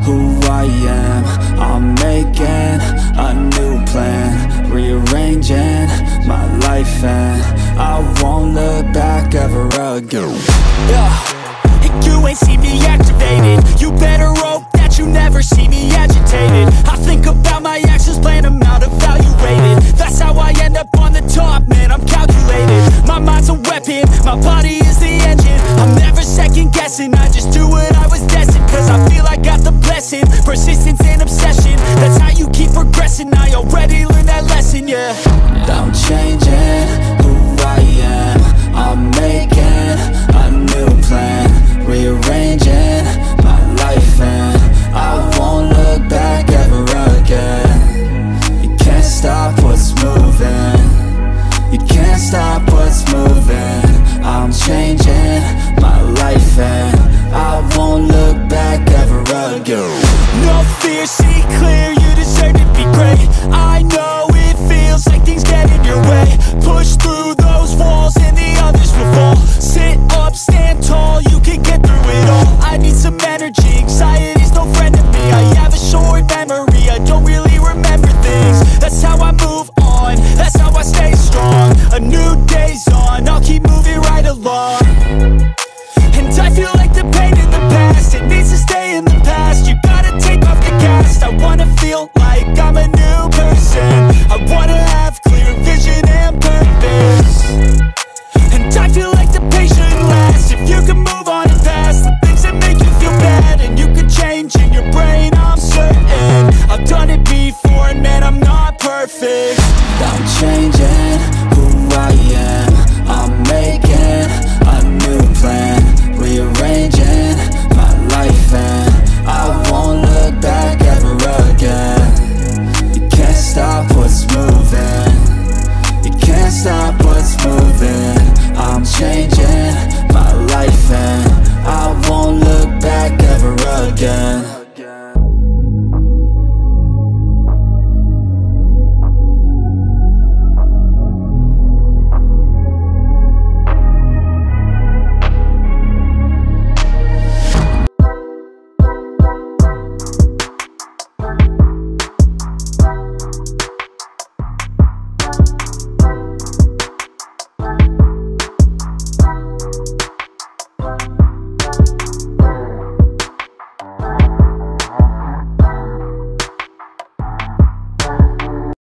who I am. I'm making a new plan, rearranging my life, and I won't look back ever again. And you ain't see me activated. You better hope that you never see me agitated. I think about my actions, plan them out, evaluated. That's how I end up on the top, man, I'm calculated. My mind's a weapon, my body is the engine. I'm never second guessing, I just do what I was destined. Cause I feel I got the blessing, persistence